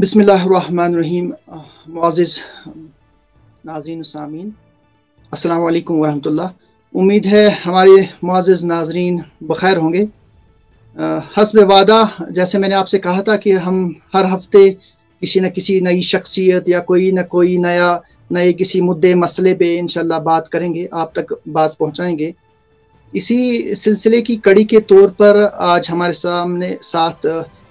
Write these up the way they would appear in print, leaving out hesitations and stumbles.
बिस्मिल्लाहिर्रहमानिर्रहीम। मुअज़्ज़िज़ नाज़रीन व सामीन, अस्सलामु अलैकुम वरहमतुल्लाह। उम्मीद है हमारे मुअज़्ज़िज़ नाज़रीन बखैर होंगे। हस्ब वादा, जैसे मैंने आपसे कहा था कि हम हर हफ्ते किसी न किसी नई शख्सियत या कोई न कोई नए किसी मुद्दे मसले पे इंशाल्लाह बात करेंगे, आप तक बात पहुंचाएंगे। इसी सिलसिले की कड़ी के तौर पर आज हमारे साथ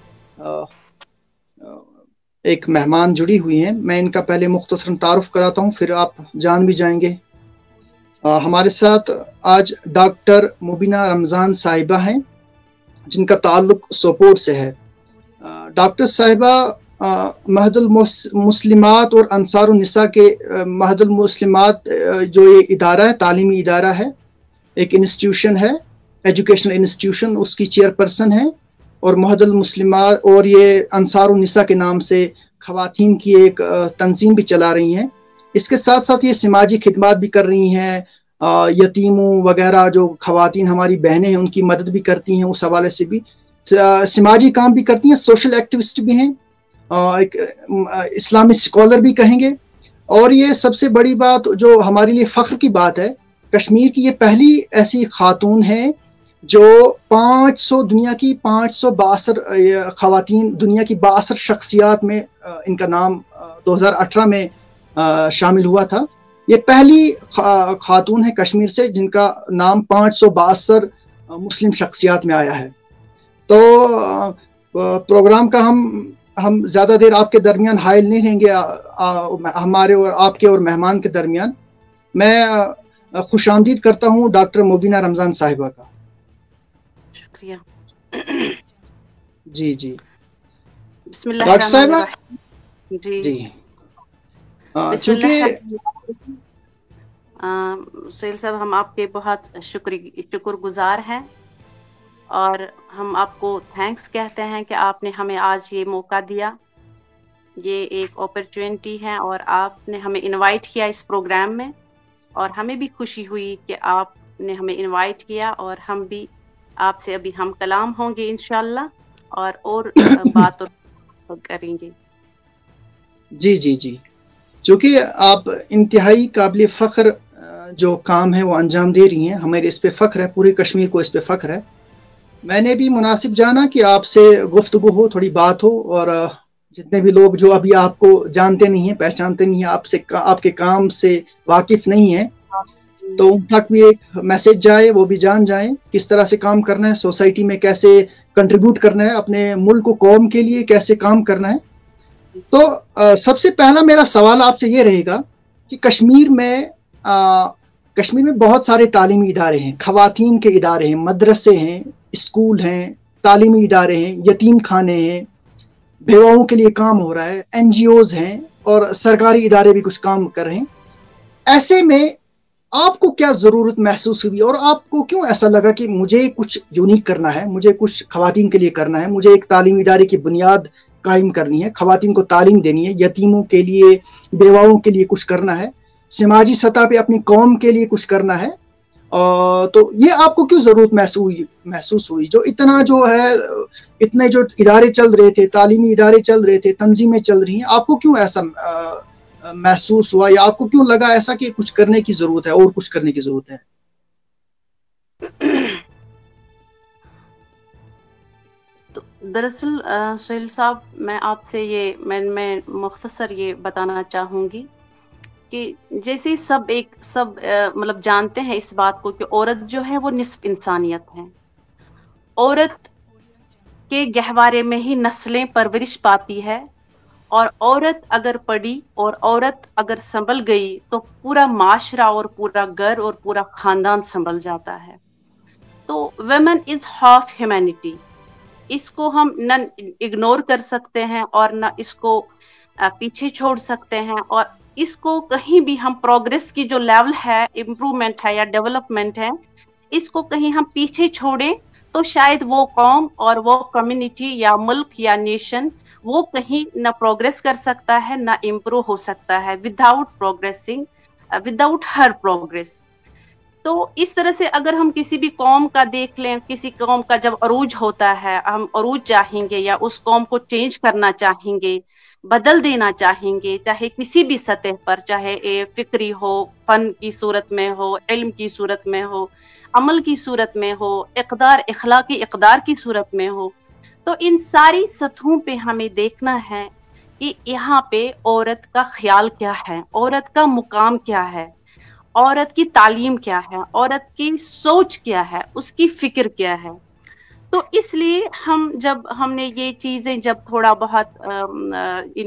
एक मेहमान जुड़ी हुई हैं। मैं इनका पहले मुख्तसरन तारुफ कराता हूँ, फिर आप जान भी जाएंगे। हमारे साथ आज डॉक्टर मुबीना रमज़ान साहिबा हैं, जिनका ताल्लुक सोपोर से है। डॉक्टर साहिबा महदुल मुस्लिमात और अंसारुन निसा के महदुल मुस्लिमात जो ये इदारा है, तालीमी इदारा है, एक इंस्टीट्यूशन है, एजुकेशनल इंस्टीट्यूशन, उसकी चेयरपर्सन है। और महदुल मुस्लिमात और ये अंसारुन निसा के नाम से ख़वातीन की एक तंजीम भी चला रही हैं। इसके साथ साथ ये समाजी खिदमत भी कर रही हैं, यतीमों वगैरह जो ख़वातीन हमारी बहनें हैं उनकी मदद भी करती हैं, उस हवाले से भी समाजी काम भी करती हैं, सोशल एक्टिविस्ट भी हैं, एक इस्लामिक स्कॉलर भी कहेंगे। और ये सबसे बड़ी बात जो हमारे लिए फ़ख्र की बात है, कश्मीर की ये पहली ऐसी खातून है जो 500 दुनिया की 562 ख़वातीन, दुनिया की 62 शख्सियात में इनका नाम 2018 में शामिल हुआ था। ये पहली खातून है कश्मीर से जिनका नाम 562 मुस्लिम शख्सियात में आया है। तो प्रोग्राम का हम ज़्यादा देर आपके दरमियान हाइल नहीं रहेंगे, हमारे और आपके और मेहमान के दरमियान। मैं खुशामदीद करता हूँ डॉक्टर मुबीना रमज़ान साहिबा का। शुक्रिया। जी जी, डॉक्टर साहिबा जी चूँकि सुहेल साहब, हम आपके बहुत शुक्रगुजार हैं और हम आपको थैंक्स कहते हैं कि आपने हमें आज ये मौका दिया। ये एक अपॉर्चुनिटी है और आपने हमें इनवाइट किया इस प्रोग्राम में, और हमें भी खुशी हुई कि आपने हमें इनवाइट किया, और हम भी आपसे अभी हम कलाम होंगे इंशाल्लाह और बात करेंगे। जी जी जी, चूँकि आप इंतहाई काबिल फ़ख्र जो काम है वो अंजाम दे रही हैं, हमें इस पे फ़ख्र है, पूरे कश्मीर को इस पे फ़ख्र है। मैंने भी मुनासिब जाना कि आपसे गुफ्तगू हो, थोड़ी बात हो, और जितने भी लोग जो अभी आपको जानते नहीं हैं, पहचानते नहीं हैं, आपके काम से वाकिफ़ नहीं हैं, तो उन तक भी एक मैसेज जाए, वो भी जान जाएं किस तरह से काम करना है, सोसाइटी में कैसे कंट्रीब्यूट करना है, अपने मुल्क को कौम के लिए कैसे काम करना है। तो सबसे पहला मेरा सवाल आपसे ये रहेगा कि कश्मीर में बहुत सारे तालीमी इदारे हैं, ख़वातीन के इदारे हैं, मदरसे हैं, स्कूल हैं, तालीमी इदारे हैं, यतीम खाने हैं, बेवाओं के लिए काम हो रहा है, NGOs हैं, और सरकारी इदारे भी कुछ काम कर रहे हैं। ऐसे में आपको क्या ज़रूरत महसूस हुई और आपको क्यों ऐसा लगा कि मुझे कुछ यूनिक करना है, मुझे कुछ ख़वातीन के लिए करना है, मुझे एक तालीमी इदारे की बुनियाद कायम करनी है, ख़वातीन को तालीम देनी है, यतीमों के लिए, बेवाओं के लिए कुछ करना है, समाजी सतह पे अपनी कौम के लिए कुछ करना है। तो ये आपको क्यों ज़रूरत महसूस हुई? जो इतना जो है, इतने जो इदारे चल रहे थे, तालीमी इदारे चल रहे थे, तंजीमें चल रही हैं, आपको क्यों ऐसा महसूस हुआ, या आपको क्यों लगा ऐसा कि कुछ करने की ज़रूरत है और कुछ करने की ज़रूरत है? तो दरअसल सुहेल साहब, मैं आपसे मैं मुख्तसर ये बताना चाहूँगी कि जैसे सब मतलब जानते हैं इस बात को कि औरत जो है वो निस्फ इंसानियत है। औरत के गहवारे में ही नस्लें परवरिश पाती है, और औरत अगर पड़ी और औरत अगर संभल गई तो पूरा माशरा और पूरा घर और पूरा खानदान संभल जाता है। तो वुमेन इज हाफ ह्यूमैनिटी, इसको हम न इग्नोर कर सकते हैं और न इसको पीछे छोड़ सकते हैं, और इसको कहीं भी हम प्रोग्रेस की जो लेवल है, इम्प्रूवमेंट है या डेवलपमेंट है, इसको कहीं हम पीछे छोड़ें तो शायद वो कौम और वो कम्युनिटी या मुल्क या नेशन वो कहीं न प्रोग्रेस कर सकता है, न इम्प्रूव हो सकता है विदाउट हर प्रोग्रेस। تو اس طرح سے اگر ہم کسی بھی قوم کا دیکھ لیں، کسی قوم کا جب عروج ہوتا ہے، ہم عروج چاہیں گے یا اس قوم کو چینج کرنا چاہیں گے، بدل دینا چاہیں گے، چاہے کسی بھی سطح پر، چاہے فکری ہو، فن کی صورت میں ہو، علم کی صورت میں ہو، عمل کی صورت میں ہو، اخلاقی اقدار کی صورت میں ہو، تو ان ساری سطحوں پہ ہمیں دیکھنا ہے کہ یہاں پہ عورت کا خیال کیا ہے، عورت کا مقام کیا ہے، عورت کی تعلیم کیا ہے، عورت کی سوچ کیا ہے، اس کی فکر کیا ہے۔ تو اس لیے ہم نے یہ چیزیں جب تھوڑا بہت ان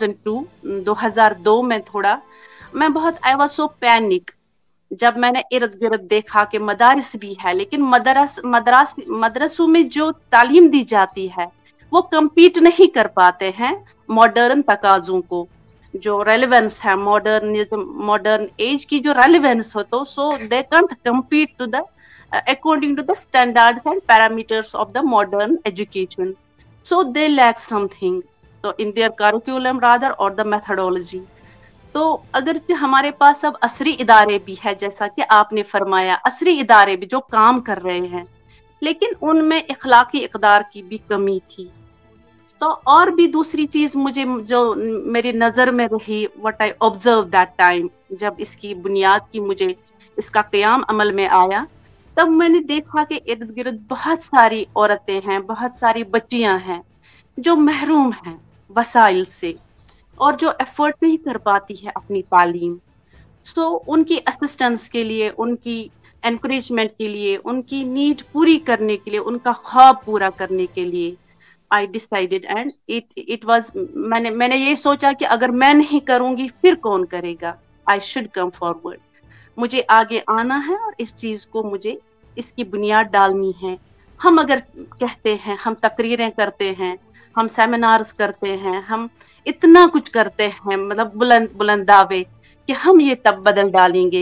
2002 میں میں بہت I was so panic جب میں نے ارد گرد دیکھا کہ مدارس بھی ہے، لیکن مدرسوں میں جو تعلیم دی جاتی ہے وہ کمپیٹ نہیں کر پاتے ہیں ماڈرن تقاضوں کو، جو ریلیونس ہے ماڈرن ایج کی جو ریلیونس ہو، تو so they can't compete to the according to the standards and parameters of the modern education. So they lack something. So in their curriculum rather or the methodology. تو اگرچہ ہمارے پاس اب عصری ادارے بھی ہے، جیسا کہ آپ نے فرمایا، عصری ادارے بھی جو کام کر رہے ہیں، لیکن ان میں اخلاقی اقدار کی بھی کمی تھی۔ تو اور بھی دوسری چیز مجھے جو میری نظر میں رہی، what I observed that time، جب اس کی بنیاد کی مجھے اس کا قیام عمل میں آیا، تب میں نے دیکھا کہ ارد گرد بہت ساری عورتیں ہیں، بہت ساری بچیاں ہیں جو محروم ہیں وسائل سے اور جو ایفرٹ نہیں کر پاتی ہے اپنی تعلیم۔ سو ان کی اسسٹنس کے لیے، ان کی انکریجمنٹ کے لیے، ان کی نیڈ پوری کرنے کے لیے، ان کا خواب پورا کرنے کے لیے I decided and it was میں نے یہ سوچا کہ اگر میں نہیں کروں گی پھر کون کرے گا۔ I should come forward، مجھے آگے آنا ہے اور اس چیز کو مجھے اس کی بنیاد ڈالنی ہے۔ ہم اگر کہتے ہیں، ہم تقریریں کرتے ہیں، ہم سیمینارز کرتے ہیں، ہم اتنا کچھ کرتے ہیں، مطلب بلند دعوے کہ ہم یہ تب بدل ڈالیں گے،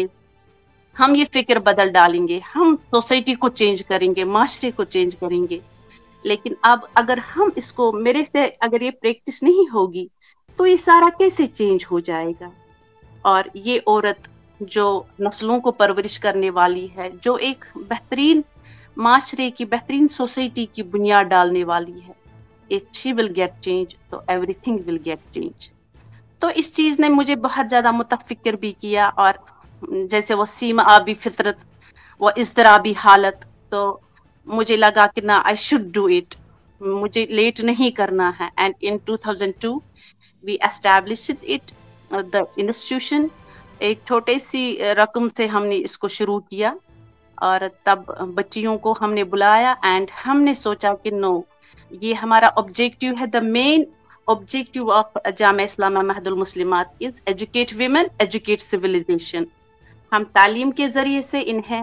ہم یہ فکر بدل ڈالیں گے، ہم سوسائٹی کو چینج کریں گے، معاشرے کو چینج کریں گے، لیکن اب اگر ہم اس کو میرے سے اگر یہ پریکٹس نہیں ہوگی تو یہ سارا کیسے چینج ہو جائے گا؟ اور یہ عورت جو نسلوں کو پرورش کرنے والی ہے، جو ایک بہترین معاشرے کی، بہترین سوسائٹی کی بنیاد ڈالنے والی ہے، if she will get change تو everything will get change۔ تو اس چیز نے مجھے بہت زیادہ متفکر بھی کیا، اور جیسے وہ سیما آبی فطرت، وہ اضطرابی حالت، تو مجھے لگا کہ نا I should do it، مجھے لیٹ نہیں کرنا ہے۔ and in 2002 we established it the institution، ایک چھوٹے سی رقم سے ہم نے اس کو شروع کیا، اور تب بچیوں کو ہم نے بلایا، اینڈ ہم نے سوچا کہ نو، یہ ہمارا آبجیکٹیو ہے، the main objective of Jamia Islamia Mahad ul Muslimat is educate women, educate civilization. ہم تعلیم کے ذریعے سے انہیں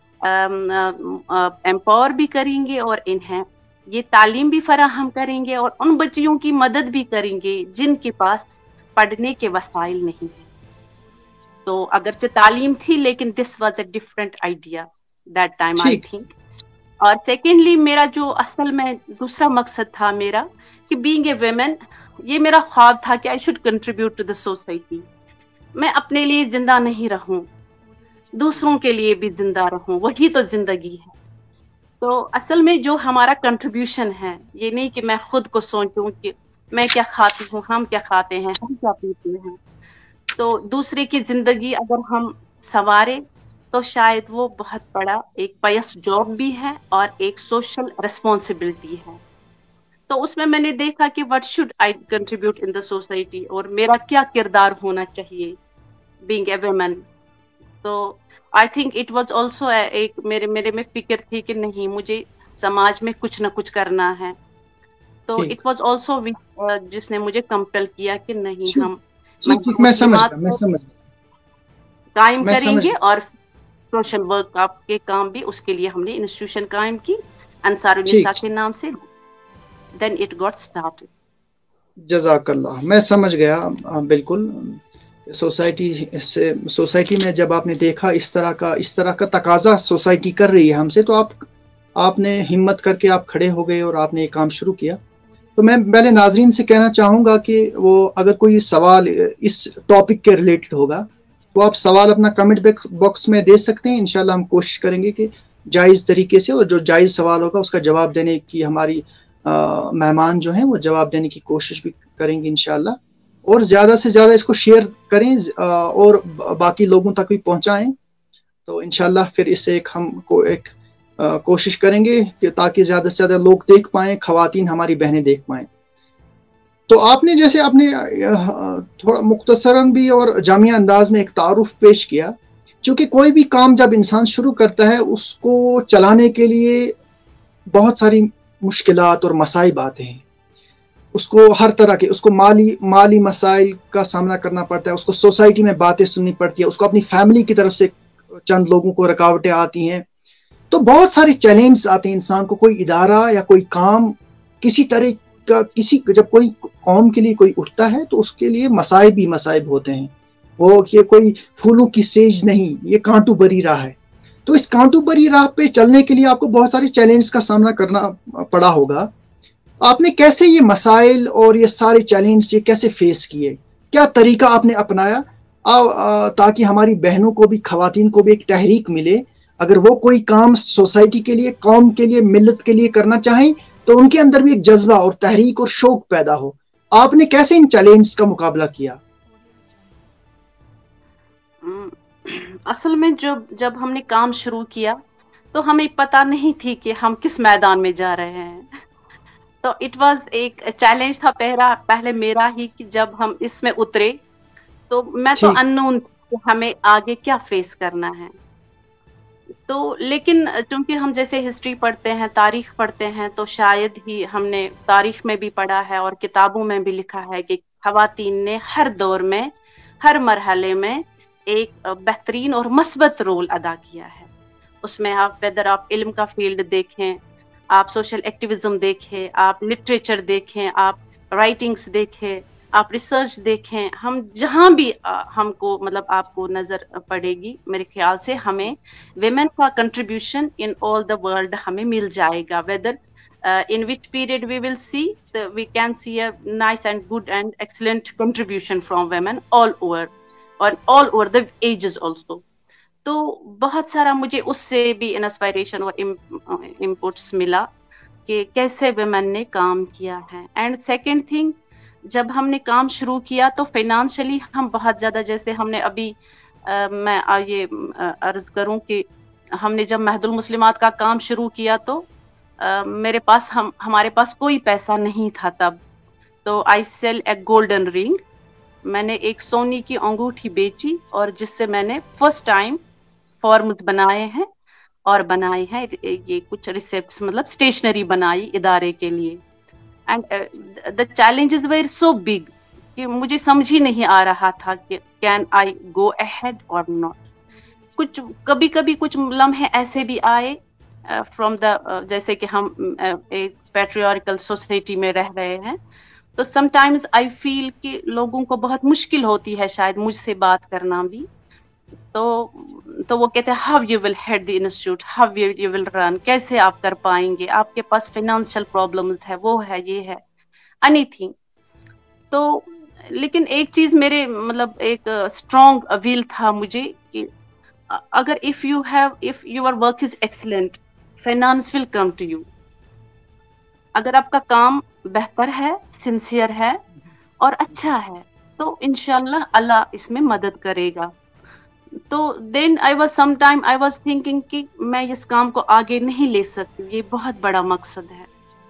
امپاور بھی کریں گے، اور انہیں یہ تعلیم بھی فراہم کریں گے، اور ان بچیوں کی مدد بھی کریں گے جن کے پاس پڑھنے کے وسائل نہیں ہیں۔ تو اگرچہ تعلیم تھی، لیکن this was a different idea that time I think. اور سیکنڈلی میرا جو اصل میں دوسرا مقصد تھا میرا، کہ بینگ اے ویمن، یہ میرا خواب تھا کہ I should contribute to the society. میں اپنے لیے زندہ نہیں رہوں، دوسروں کے لیے بھی زندہ رہوں، وہی تو زندگی ہے۔ تو اصل میں جو ہمارا کنٹریبیوشن ہے، یہ نہیں کہ میں خود کو سوچوں کہ میں کیا کھاتی ہوں، ہم کیا کھاتے ہیں، ہم کیا پیتے ہیں۔ تو دوسرے کی زندگی اگر ہم سنوارے تو شاید وہ بہت بڑا ایک پائس جاب بھی ہے اور ایک سوشل ریسپانسبلٹی ہے۔ تو اس میں نے دیکھا کہ what should I contribute in the society، اور میرا کیا کردار ہونا چاہیے being a woman۔ تو I think it was also ایک میرے میں فکر تھی کہ نہیں، مجھے سماج میں کچھ نہ کچھ کرنا ہے۔ تو it was also جس نے مجھے کمپل کیا کہ نہیں، ہم میں سمجھ قائم کریں گے، اور سوشل ورک آپ کے کام بھی، اس کے لیے ہم نے انسٹیٹیوشن قائم کی انصار النساء کے نام سے۔ then it got started۔ جزاک اللہ، میں سمجھ گیا بالکل۔ سوسائٹی میں جب آپ نے دیکھا اس طرح کا تقاضا سوسائٹی کر رہی ہے ہم سے، تو آپ نے ہمت کر کے آپ کھڑے ہو گئے اور آپ نے یہ کام شروع کیا۔ تو میں پہلے ناظرین سے کہنا چاہوں گا کہ وہ اگر کوئی سوال اس ٹاپک کے ریلیٹڈ ہوگا वो आप सवाल अपना कमेंट बॉक्स में दे सकते हैं। इंशाल्लाह हम कोशिश करेंगे कि जायज़ तरीके से, और जो जायज़ सवाल होगा उसका जवाब देने की हमारी मेहमान जो हैं वो जवाब देने की कोशिश भी करेंगे इंशाल्लाह। और ज़्यादा से ज़्यादा इसको शेयर करें और बाकी लोगों तक भी पहुँचाएँ, तो इंशाल्लाह फिर इसे एक कोशिश करेंगे कि ताकि ज़्यादा से ज़्यादा लोग देख पाएँ, ख़वातीन हमारी बहनें देख पाएँ। तो आपने जैसे आपने थोड़ा मुख्तसरन भी और जामिया अंदाज में एक तारुफ पेश किया, क्योंकि कोई भी काम जब इंसान शुरू करता है उसको चलाने के लिए बहुत सारी मुश्किलात और मसाइब आते हैं। उसको हर तरह के, उसको माली मसाइल का सामना करना पड़ता है, उसको सोसाइटी में बातें सुननी पड़ती है, उसको अपनी फैमिली की तरफ से चंद लोगों को रुकावटें आती हैं। तो बहुत सारे चैलेंज आते हैं इंसान को। कोई इदारा या कोई काम किसी तरह का, जब कोई कौम के लिए कोई उठता है तो उसके लिए मसाइब ही मसाइब होते हैं। वो ये कोई फूलों की सेज नहीं, ये कांटू भरी राह है। तो इस कांटू भरी राह पे चलने के लिए आपको बहुत सारे चैलेंज का सामना करना पड़ा होगा। आपने कैसे ये मसाइल और ये सारे चैलेंज ये कैसे फेस किए? क्या तरीका आपने अपनाया ताकि हमारी बहनों को भी, ख़वातीन को भी एक तहरीक मिले, अगर वो कोई काम सोसाइटी के लिए, कौम के लिए, मिल्लत के लिए करना चाहें तो उनके अंदर भी एक जज्बा और तहरीक और शौक पैदा हो। आपने कैसे इन चैलेंज का मुकाबला किया? असल में जब हमने काम शुरू किया तो हमें पता नहीं थी कि हम किस मैदान में जा रहे हैं। तो इट वाज एक चैलेंज था पहले मेरा ही कि जब हम इसमें उतरे तो मैं तो अननोन कि हमें आगे क्या फेस करना है। तो लेकिन चूंकि हम जैसे हिस्ट्री पढ़ते हैं, तारीख पढ़ते हैं, तो शायद ही हमने तारीख में भी पढ़ा है और किताबों में भी लिखा है कि ख़वातीन ने हर दौर में, हर मरहले में एक बेहतरीन और मस्बत रोल अदा किया है। उसमें आप वेदर आप इल्म का फील्ड देखें, आप सोशल एक्टिविज्म देखें, आप लिटरेचर देखें, आप राइटिंग्स देखें, आप रिसर्च देखें, हम जहाँ भी हमको मतलब आपको नजर पड़ेगी, मेरे ख्याल से हमें विमेन का contribution in all the world हमें मिल जाएगा। Whether in which period we will see, we can see a nice and good and excellent contribution from women all over और all over the ages also. तो बहुत सारा मुझे उससे भी इंस्पायरेशन और इनपुट्स मिला कि कैसे वुमेन ने काम किया है। एंड सेकंड थिंग, जब हमने काम शुरू किया तो फाइनेंशियली हम बहुत ज़्यादा, जैसे हमने अभी मैं ये अर्ज करूं कि हमने जब महदुल मुस्लिमात का काम शुरू किया तो हमारे पास कोई पैसा नहीं था तब। तो I sell a golden ring, मैंने एक सोने की अंगूठी बेची और जिससे मैंने फर्स्ट टाइम फॉर्म्स बनाए हैं और बनाए हैं ये कुछ रिसेप्ट्स, मतलब स्टेशनरी बनाई इदारे के लिए। And the challenges were so big कि मुझे समझ ही नहीं आ रहा था कि can I go ahead or not. कभी कभी कुछ लम्हे ऐसे भी आए फ्रॉम द, जैसे कि हम एक पैट्रियार्कल सोसाइटी में रह रहे हैं, तो समटाइम्स आई फील कि लोगों को बहुत मुश्किल होती है शायद मुझसे बात करना भी। तो वो कहते हैं how you will head the institute, how you will run, कैसे आप कर पाएंगे, आपके पास फाइनेंशियल प्रॉब्लम्स है, वो है, ये है, एनीथिंग। तो लेकिन एक चीज मेरे मतलब एक स्ट्रॉन्ग विल था मुझे कि अगर if your work is excellent, finance will come to you. अगर आपका काम बेहतर है, सिंसियर है और अच्छा है तो इंशाल्लाह अल्लाह इसमें मदद करेगा। तो देन आई वाज थिंकिंग कि मैं इस काम को आगे नहीं ले सकती, ये बहुत बड़ा मकसद है।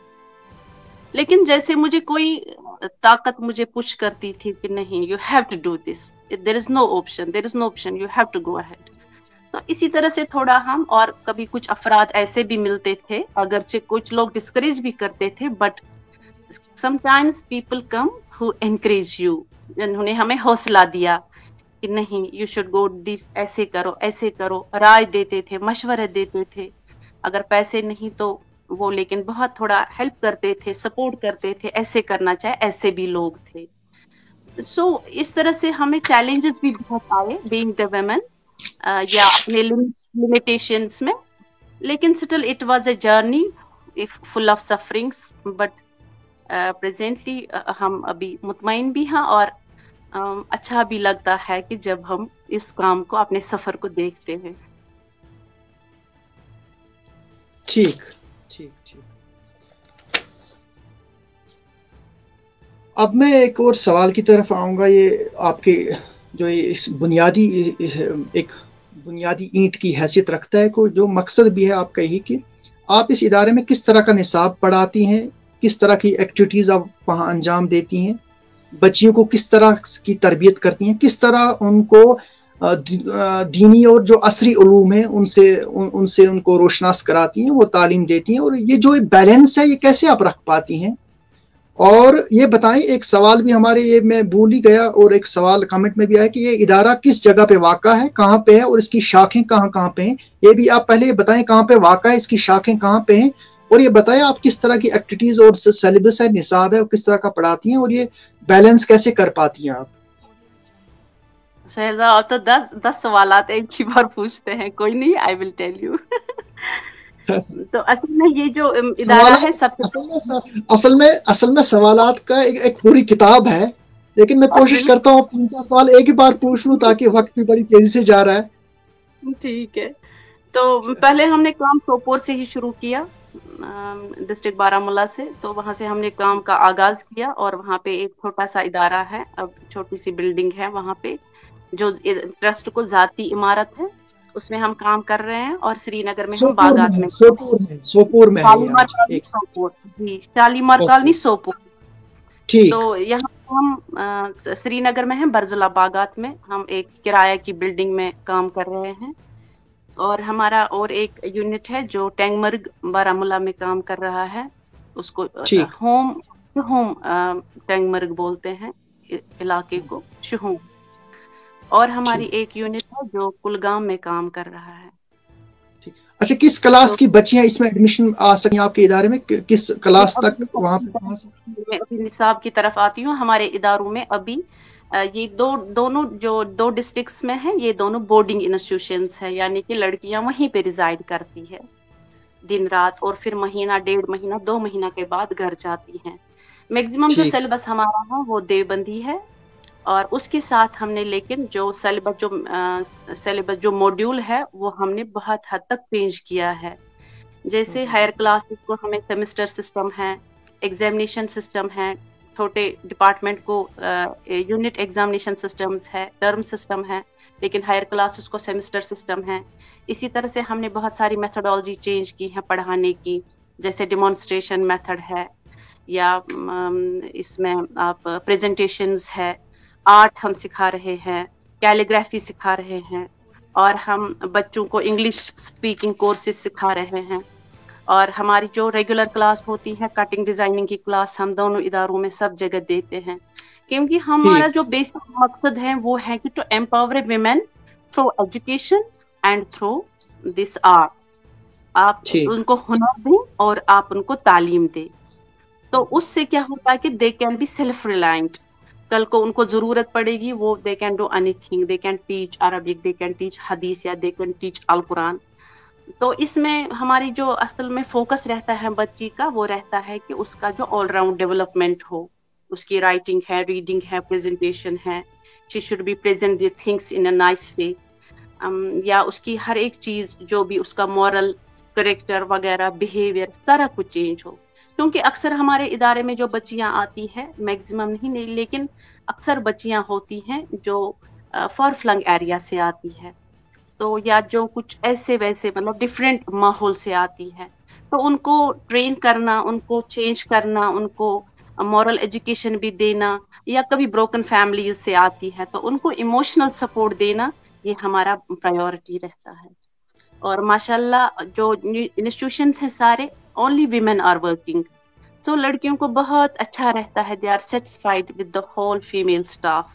लेकिन जैसे मुझे कोई ताकत मुझे पुश करती थी कि नहीं, you have to do this, there is no option, you have to go ahead. तो इसी तरह से थोड़ा हम, और कभी कुछ अफराद ऐसे भी मिलते थे, अगरचे कुछ लोग डिस्करेज भी करते थे, but sometimes people come who encourage you, जिन्होंने हमें हौसला दिया कि नहीं यू शुड गो दिस, ऐसे करो, राय देते थे, मशवरे देते थे। अगर पैसे नहीं तो वो, लेकिन बहुत थोड़ा हेल्प करते थे, सपोर्ट करते थे, ऐसे करना चाहिए, ऐसे भी लोग थे। सो इस तरह से हमें चैलेंजेस भी बहुत आए बीइंग द वुमेन, या अपने लिमिटेशंस में, लेकिन still it was a journey full of sufferings. But presently हम अभी मुतमईन भी हैं और اچھا بھی لگتا ہے کہ جب ہم اس کام کو اپنے سفر کو دیکھتے ہیں. ٹھیک ٹھیک ٹھیک. اب میں ایک اور سوال کی طرف آؤں گا. یہ آپ کے جو اس بنیادی ایک بنیادی اینٹ کی حیثیت رکھتا ہے کو جو مقصد بھی ہے آپ کا یہی کہ آپ اس ادارے میں کس طرح کا نصاب پڑھاتی ہیں, کس طرح کی ایکٹیویٹیز آپ وہاں انجام دیتی ہیں, بچیوں کو کس طرح کی تربیت کرتی ہیں, کس طرح ان کو دینی اور جو عصری علوم ہیں ان سے ان کو روشناس کراتی ہیں, وہ تعلیم دیتی ہیں, اور یہ جو بیلنس ہے یہ کیسے آپ رکھ پاتی ہیں؟ اور یہ بتائیں, ایک سوال بھی ہمارے یہ میں بھول ہی گیا, اور ایک سوال کمنٹ میں بھی آیا کہ یہ ادارہ کس جگہ پہ واقع ہے, کہاں پہ ہے, اور اس کی شاخیں کہاں کہاں پہ ہیں. یہ بھی آپ پہلے یہ بتائیں کہاں پہ واقع ہے, اس کی شاخیں کہاں پہ ہیں, اور یہ بتائیں آپ کس طرح کی ایکٹیویٹیز اور سیلیبس ہے, نصاب ہے, اور کس طرح کا پڑھاتی ہیں, اور یہ بیلنس کیسے کر پاتی ہیں آپ؟ شہزاد آپ تو 10 سوالات ایک ہی بار پوچھتے ہیں. کوئی نہیں, آئی ول ٹیل یو. تو اصل میں یہ جو ادارہ ہے سوالات سب اصل میں سوالات کا ایک پوری کتاب ہے, لیکن میں کوشش کرتا ہوں 3-4 سوال ایک ہی بار پوچھ لوں تاکہ وقت بھی بڑی تیزی سے جا رہا ہے. ٹھیک ہے. تو پہلے ہم نے کام سوپور سے ہی شروع کیا, ڈسٹرکٹ بارامولہ سے. تو وہاں سے ہم نے کام کا آغاز کیا, اور وہاں پہ ایک چھوٹا سا ادارہ ہے, اب چھوٹی سی بلڈنگ ہے وہاں پہ, جو ٹرسٹ کو ذاتی عمارت ہے, اس میں ہم کام کر رہے ہیں. اور سری نگر میں ہم باغات میں سوپور میں ہے یہ شالیمار آج کالونی ایک. سوپور, جی شالیمار اوکے, کالونی سوپور. تو ٹھیک یہاں ہم سری نگر میں ہیں, برزولا باغات میں. ہم ایک کرایہ کی بلڈنگ میں کام کر رہے ہیں. اور ہمارا اور ایک یونٹ ہے جو ٹینگ مرگ بارامولہ میں کام کر رہا ہے, اس کو ٹھیک ہوم ٹینگ مرگ بولتے ہیں علاقے کو, شہوم. اور ہماری ٹھیک ایک یونٹ ہے جو کلگام میں کام کر رہا ہے. ٹھیک. اچھا, کس کلاس تو کی بچیاں اس میں ایڈمیشن آ سکیں آپ کے ادارے میں, کس کلاس تک وہاں پہ پہنچ سکیں؟ میں ابھی نصاب کی طرف آتی ہوں. ہمارے اداروں میں ابھی یہ دونوں جو 2 ڈسٹرکٹس میں ہیں, یہ دونوں بورڈنگ انسٹیٹیوشنس ہیں, یعنی کہ لڑکیاں وہیں پہ ریزائڈ کرتی ہے دن رات, اور پھر مہینہ 1.5 مہینہ 2 مہینہ کے بعد گھر جاتی ہیں. میکسیمم جو ٹھیک سلیبس ہمارا ہے وہ دیوبندی ہے, اور اس کے ساتھ ہم نے لیکن جو سلیبس جو ماڈیول ہے وہ ہم نے بہت حد تک چینج کیا ہے. جیسے ہائر کلاسز کو ہمیں سیمسٹر سسٹم ہے, ایگزامینیشن سسٹم ہے, چھوٹے ڈپارٹمنٹ کو یونٹ ایگزامینیشن سسٹمز ہے, ٹرم سسٹم ہے, لیکن ہائر کلاسز کو سیمسٹر سسٹم ہے. اسی طرح سے ہم نے بہت ساری میتھڈالوجی چینج کی ہے پڑھانے کی, جیسے ڈیمانسٹریشن میتھڈ ہے, یا اس میں آپ پریزنٹیشنز ہے, آرٹ ہم سکھا رہے ہیں, کیلیگرافی سکھا رہے ہیں, اور ہم بچوں کو انگلش اسپیکنگ کورسز سکھا رہے ہیں. اور ہماری جو ریگولر کلاس ہوتی ہے کٹنگ ڈیزائننگ کی کلاس, ہم دونوں اداروں میں سب جگہ دیتے ہیں, کیونکہ ہمارا ٹھیک جو بیسک مقصد ہے وہ ہے کہ to empower women through education and through this art. آپ ٹھیک ان کو ہنر دیں اور آپ ان کو تعلیم دیں, تو اس سے کیا ہوتا ہے کہ they can be self reliant. کل کو ان کو ضرورت پڑے گی, وہ they can do anything, they can teach Arabic, they can teach حدیث, یا دے کین ٹیچ القرآن. تو اس میں ہماری جو اصل میں فوکس رہتا ہے بچی کا, وہ رہتا ہے کہ اس کا جو آل راؤنڈ ڈیولپمنٹ ہو. اس کی رائٹنگ ہے, ریڈنگ ہے, پریزنٹیشن ہے, she should be present the things in a nice way, یا اس کی ہر ایک چیز جو بھی اس کا مورل کریکٹر وغیرہ بیہیویئر سارا کچھ چینج ہو. کیونکہ اکثر ہمارے ادارے میں جو بچیاں آتی ہیں, میکسیمم نہیں لیکن اکثر بچیاں ہوتی ہیں جو فار فلنگ ایریا سے آتی ہے, تو یا جو کچھ ایسے ویسے مطلب ڈفرینٹ ماحول سے آتی ہے, تو ان کو ٹرین کرنا, ان کو چینج کرنا, ان کو مورل ایجوکیشن بھی دینا, یا کبھی بروکن فیملیز سے آتی ہے تو ان کو ایموشنل سپورٹ دینا, یہ ہمارا پرائیورٹی رہتا ہے. اور ماشاء اللہ جو انسٹیٹیوشنس ہیں سارے only women are working, so لڑکیوں کو بہت اچھا رہتا ہے, they are satisfied with the whole female staff.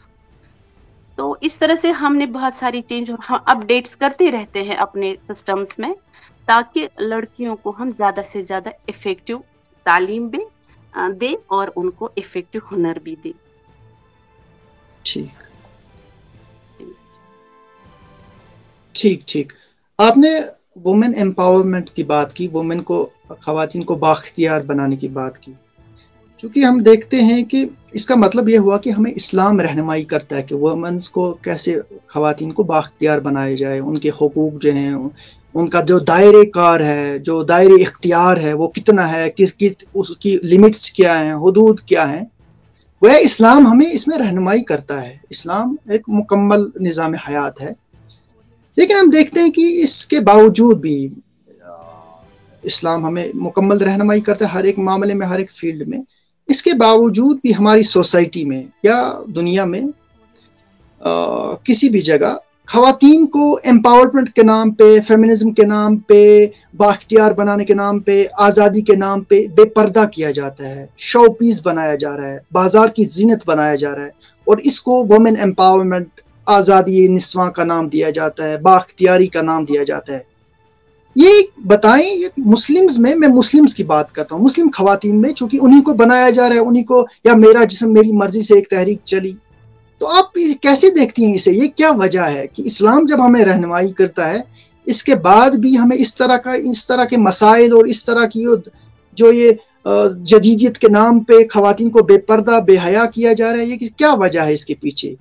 تو اس طرح سے ہم نے بہت ساری چینج اپڈیٹس کرتے رہتے ہیں اپنے سسٹمز میں, تاکہ لڑکیوں کو ہم زیادہ سے زیادہ افیکٹو تعلیم دیں اور ان کو افیکٹو ہنر بھی دیں. ٹھیک ٹھیک ٹھیک. آپ نے وومن امپاورمنٹ کی بات کی, وومن کو, خواتین کو بااختیار بنانے کی بات کی. چونکہ ہم دیکھتے ہیں کہ اس کا مطلب یہ ہوا کہ ہمیں اسلام رہنمائی کرتا ہے کہ وومنس کو کیسے، خواتین کو بااختیار بنایا جائے، ان کے حقوق جو ہیں، ان کا جو دائرے کار ہے، جو دائرے اختیار ہے وہ کتنا ہے، اس کی لمٹس کیا ہیں، حدود کیا ہیں، وہ اسلام ہمیں اس میں رہنمائی کرتا ہے۔ اسلام ایک مکمل نظام حیات ہے، لیکن ہم دیکھتے ہیں کہ اس کے باوجود بھی اسلام ہمیں مکمل رہنمائی کرتا ہے ہر ایک معاملے میں، ہر ایک فیلڈ میں۔ اس کے باوجود بھی ہماری سوسائٹی میں یا دنیا میں کسی بھی جگہ خواتین کو امپاورمنٹ کے نام پہ، فیمنزم کے نام پہ، بااختیار بنانے کے نام پہ، آزادی کے نام پہ بے پردہ کیا جاتا ہے، شو پیس بنایا جا رہا ہے، بازار کی زینت بنایا جا رہا ہے، اور اس کو وومن امپاورمنٹ، آزادی نسواں کا نام دیا جاتا ہے، بااختیاری کا نام دیا جاتا ہے۔ یہ بتائیں مسلمز میں، میں مسلمز کی بات کرتا ہوں، مسلم خواتین میں، چونکہ انہی کو بنایا جا رہا ہے، انہی کو، یا میرا جسم میری مرضی سے ایک تحریک چلی، تو آپ کیسے دیکھتی ہیں اسے؟ یہ کیا وجہ ہے کہ اسلام جب ہمیں رہنمائی کرتا ہے، اس کے بعد بھی ہمیں اس طرح کے مسائل اور اس طرح کی جو یہ جدیدیت کے نام پہ خواتین کو بے پردہ، بے حیا کیا جا رہا ہے؟ یہ کیا وجہ ہے اس کے پیچھے؟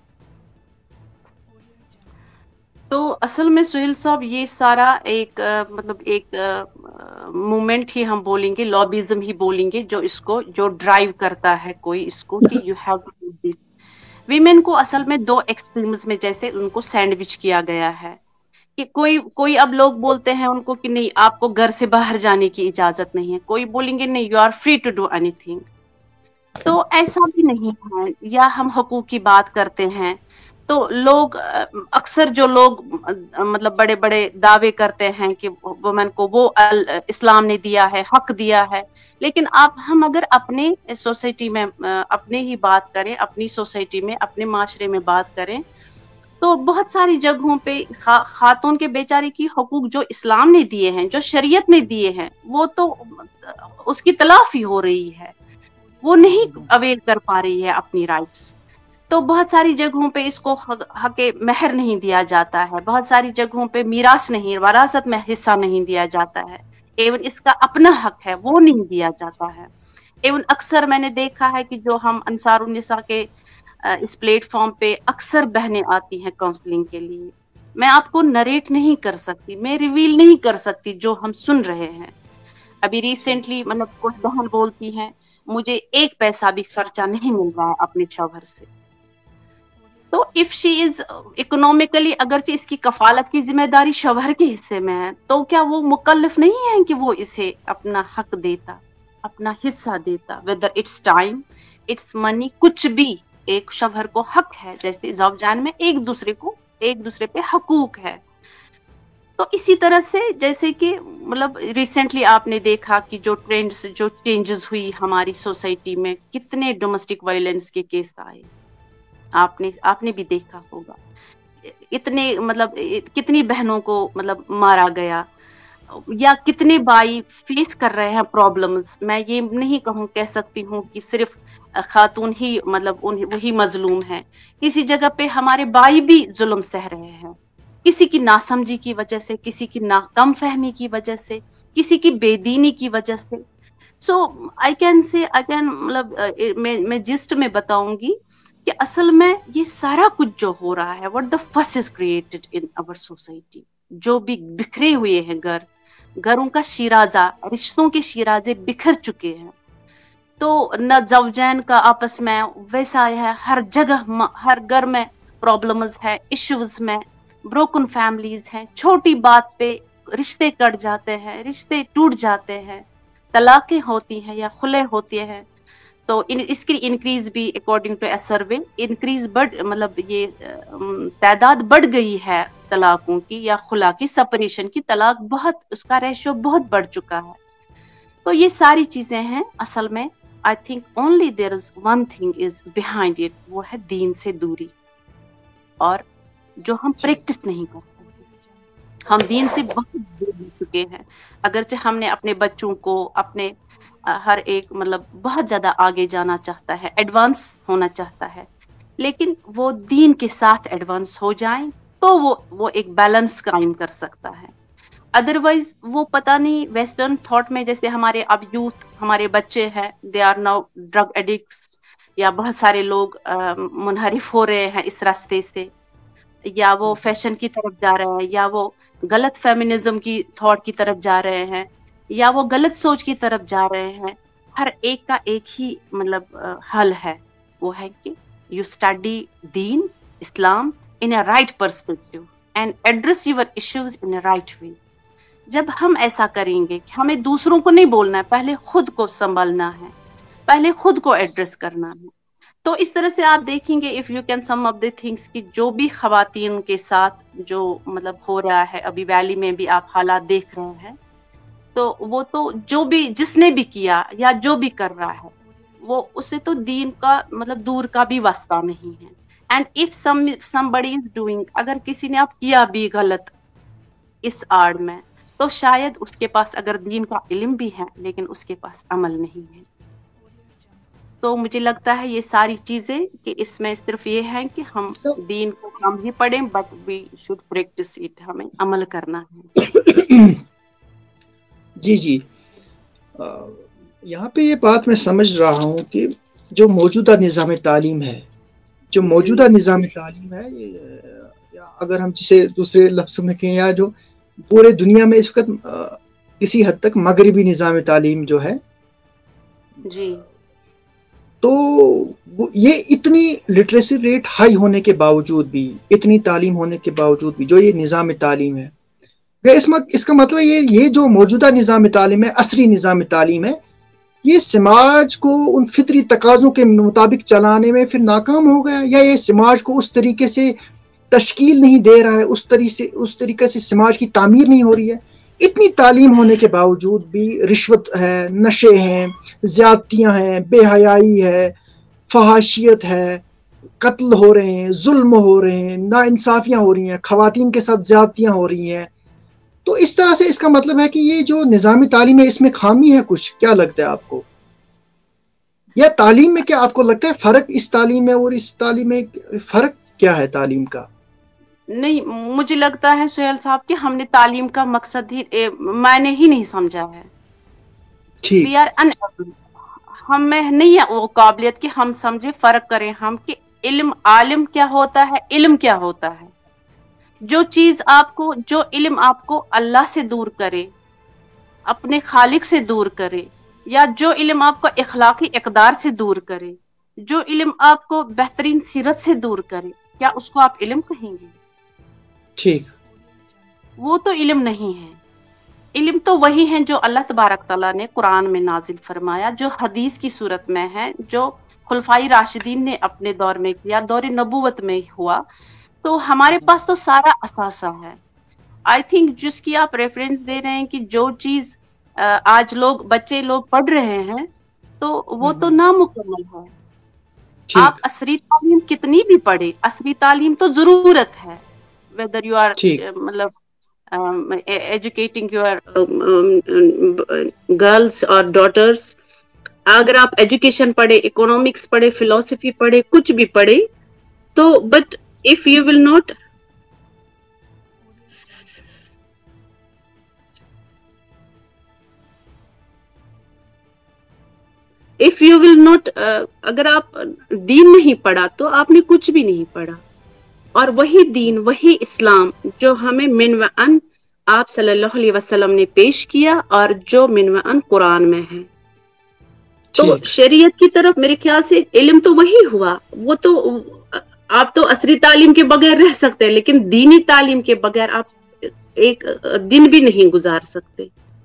تو اصل میں سہیل صاحب یہ سارا ایک مطلب ایک مومنٹ ہی ہم بولیں گے، لابیزم ہی بولیں گے، جو ڈرائیو کرتا ہے کوئی اس کو کہ you have to do this. Women کو اصل میں دو ایکسٹریمز میں جیسے ان کو سینڈوچ کیا گیا ہے کہ کوئی اب لوگ بولتے ہیں ان کو کہ نہیں، آپ کو گھر سے باہر جانے کی اجازت نہیں ہے، کوئی بولیں گے نہیں، you are free to do anything. تو ایسا بھی نہیں ہے، یا ہم حقوق کی بات کرتے ہیں تو لوگ اکثر جو لوگ مطلب بڑے بڑے دعوے کرتے ہیں کہ وومن کو وہ اسلام نے دیا ہے، حق دیا ہے، لیکن ہم اگر اپنے سوسائٹی میں اپنے ہی بات کریں، اپنی سوسائٹی میں، اپنے معاشرے میں بات کریں، تو بہت ساری جگہوں پہ خاتون کے بیچارے کی حقوق جو اسلام نے دیے ہیں، جو شریعت نے دیے ہیں، وہ تو اس کی تلافی ہو رہی ہے، وہ نہیں اویل کر پا رہی ہے اپنی رائٹس۔ تو بہت ساری جگہوں پہ اس کو حق مہر نہیں دیا جاتا ہے، بہت ساری جگہوں پہ میراث نہیں، وراثت میں حصہ نہیں دیا جاتا ہے، ایون اس کا اپنا حق ہے وہ نہیں دیا جاتا ہے۔ ایون اکثر میں نے دیکھا ہے کہ جو ہم انصار النساء کے اس پلیٹ فارم پہ اکثر بہنیں آتی ہیں کاؤنسلنگ کے لیے، میں آپ کو نریٹ نہیں کر سکتی، میں ریویل نہیں کر سکتی جو ہم سن رہے ہیں۔ ابھی ریسنٹلی مطلب کچھ بہن بولتی ہیں مجھے ایک پیسہ بھی خرچہ نہیں مل رہا ہے اپنے شوہر سے۔ تو اف شی از اکنامکلی، اگرچہ اس کی کفالت کی ذمہ داری شوہر کے حصے میں ہے، تو کیا وہ مکلف نہیں ہے کہ وہ اسے اپنا حق دیتا، اپنا حصہ دیتا، whether it's time, it's money، کچھ بھی ایک شوہر کو حق ہے، جیسے زوجان میں ایک دوسرے پہ حقوق ہے۔ تو اسی طرح سے جیسے کہ مطلب ریسنٹلی آپ نے دیکھا کہ جو ٹرینڈز، جو چینجز ہوئی ہماری سوسائٹی میں، کتنے ڈومیسٹک وائلنس کے کیس آئے، آپ نے بھی دیکھا ہوگا، اتنے مطلب کتنی بہنوں کو مطلب مارا گیا، یا کتنے بھائی فیس کر رہے ہیں پرابلمز۔ میں یہ نہیں کہہ سکتی ہوں کہ صرف خاتون ہی مطلب وہی مظلوم ہے، کسی جگہ پہ ہمارے بھائی بھی ظلم سہ رہے ہیں، کسی کی ناسمجھی کی وجہ سے، کسی کی کم فہمی کی وجہ سے، کسی کی بے دینی کی وجہ سے۔ سو آئی کین مطلب میں جسٹ میں بتاؤں گی کہ اصل میں یہ سارا کچھ جو ہو رہا ہے، what the fuss is created in our society، جو بھی بکھرے ہوئے ہیں گھروں کا شیرازہ، رشتوں کے شیرازے بکھر چکے ہیں، تو نہ زوجین کا آپس میں ویسا ہے، ہر جگہ ہر گھر میں پرابلمز ہے، ایشوز میں، بروکن فیملیز ہیں، چھوٹی بات پہ رشتے کٹ جاتے ہیں، رشتے ٹوٹ جاتے ہیں، طلاقیں ہوتی ہیں یا خلع ہوتی ہیں۔ تو اس کی انکریز بھی according to a survey increase مطلب یہ تعداد بڑھ گئی ہے طلاقوں کی یا خلا کی، سپریشن کی، طلاق بہت، اس کا ریشو بہت بڑھ چکا ہے۔ تو یہ ساری چیزیں ہیں اصل میں I think only there is one thing is behind it، وہ ہے دین سے دوری، اور جو ہم پریکٹس نہیں کرتے، ہم دین سے بہت دور ہو چکے ہیں، اگرچہ ہم نے اپنے بچوں کو، اپنے ہر ایک مطلب بہت زیادہ آگے جانا چاہتا ہے، ایڈوانس ہونا چاہتا ہے، لیکن وہ دین کے ساتھ ایڈوانس ہو جائیں تو وہ ایک بیلنس قائم کر سکتا ہے۔ ادروائز وہ پتہ نہیں ویسٹرن تھاٹ میں، جیسے ہمارے اب یوتھ، ہمارے بچے ہیں، they are now drug addicts, یا بہت سارے لوگ منحرف ہو رہے ہیں اس راستے سے، یا وہ فیشن کی طرف جا رہے ہیں، یا وہ غلط فیمنزم کی تھاٹ کی طرف جا رہے ہیں، یا وہ غلط سوچ کی طرف جا رہے ہیں. ہر ایک کا ایک ہی مطلب حل ہے، وہ ہے کہ یو اسٹڈی دین اسلام in a right perspective and address your issues in a right way. جب ہم ایسا کریں گے کہ ہمیں دوسروں کو نہیں بولنا ہے، پہلے خود کو سنبھلنا ہے، پہلے خود کو ایڈریس کرنا ہے، تو اس طرح سے آپ دیکھیں گے if you can sum up the things کہ جو بھی خواتین کے ساتھ جو مطلب ہو رہا ہے، ابھی ویلی میں بھی آپ حالات دیکھ رہے ہیں، تو وہ تو جو بھی جس نے بھی کیا یا جو بھی کر رہا ہے، وہ اسے تو دین کا مطلب دور کا بھی واسطہ نہیں ہے. And if somebody is doing، اگر کسی نے آپ کیا بھی غلط اس آڑ میں، تو شاید اس کے پاس اگر دین کا علم بھی ہے لیکن اس کے پاس عمل نہیں ہے. تو مجھے لگتا ہے یہ ساری چیزیں کہ اس میں صرف یہ ہے کہ ہم دین کو ہم ہی پڑھیں، but we should practice it, ہمیں عمل کرنا ہے. جی جی، یہاں پہ یہ بات میں سمجھ رہا ہوں کہ جو موجودہ نظام تعلیم ہے، جو موجودہ نظام تعلیم ہے، یا اگر ہم جسے دوسرے لفظ میں کہیں، یا جو پورے دنیا میں اس وقت کسی حد تک مغربی نظام تعلیم جو ہے، جی، تو یہ اتنی لٹریسی ریٹ ہائی ہونے کے باوجود بھی، اتنی تعلیم ہونے کے باوجود بھی، جو یہ نظام تعلیم ہے، اس کا مطلب یہ جو موجودہ نظام تعلیم ہے، عصری نظام تعلیم ہے، یہ سماج کو ان فطری تقاضوں کے مطابق چلانے میں پھر ناکام ہو گیا، یا یہ سماج کو اس طریقے سے تشکیل نہیں دے رہا ہے، اس طریقے سے سماج کی تعمیر نہیں ہو رہی ہے. اتنی تعلیم ہونے کے باوجود بھی رشوت ہے، نشے ہیں، زیادتیاں ہیں، بے حیائی ہے، فحاشیت ہے، قتل ہو رہے ہیں، ظلم ہو رہے ہیں، ناانصافیاں ہو رہی ہیں، خواتین کے ساتھ زیادتیاں ہو رہی ہیں. تو اس طرح سے اس کا مطلب ہے کہ یہ جو نظامی تعلیم ہے، اس میں خامی ہے کچھ. کیا لگتا ہے آپ کو؟ یا تعلیم میں کیا آپ کو لگتا ہے فرق اس تعلیم میں اور اس تعلیم میں فرق کیا ہے تعلیم کا؟ نہیں، مجھے لگتا ہے سہیل صاحب کہ ہم نے تعلیم کا مقصد ہی معنی ہی نہیں سمجھا ہے. وی آر انیبل، ہم میں نہیں ہے وہ قابلیت کہ ہم سمجھے، فرق کریں ہم کہ علم، عالم کیا ہوتا ہے، علم کیا ہوتا ہے. جو چیز آپ کو، جو علم آپ کو اللہ سے دور کرے، اپنے خالق سے دور کرے، یا جو علم آپ کو اخلاقی اقدار سے دور کرے، جو علم آپ کو بہترین سیرت سے دور کرے، کیا اس کو آپ علم کہیں گے؟ ٹھیک، وہ تو علم نہیں ہے. علم تو وہی ہے جو اللہ تبارک تعالیٰ نے قرآن میں نازل فرمایا، جو حدیث کی صورت میں ہے، جو خلفائی راشدین نے اپنے دور میں کیا، دور نبوت میں ہوا. تو ہمارے پاس تو سارا اثاثہ ہے. آئی تھنک جس کی آپ ریفرنس دے رہے ہیں کہ جو چیز آج بچے لوگ پڑھ رہے ہیں، تو وہ تو نامکمل ہے. آپ عصری تعلیم کتنی بھی پڑھے، عصری تعلیم تو ضرورت ہے. whether you are مطلب educating your girls or daughters، اگر آپ ایجوکیشن پڑھے، اکنامکس پڑھے، فلسفی پڑھے، کچھ بھی پڑھے، تو but if you will not اگر آپ دین نہیں پڑھا تو آپ نے کچھ بھی نہیں پڑھا. اور وہی دین، وہی اسلام جو ہمیں من و ان آپ صلی اللہ علیہ وسلم نے پیش کیا، اور جو من و ان قرآن میں ہے. تو شریعت کی طرف میرے خیال سے علم تو وہی ہوا. وہ تو آپ تو عصری تعلیم کے بغیر رہ سکتے ہیں، لیکن دینی تعلیم کے بغیر آپ ایک دن بھی نہیں گزار سکتے.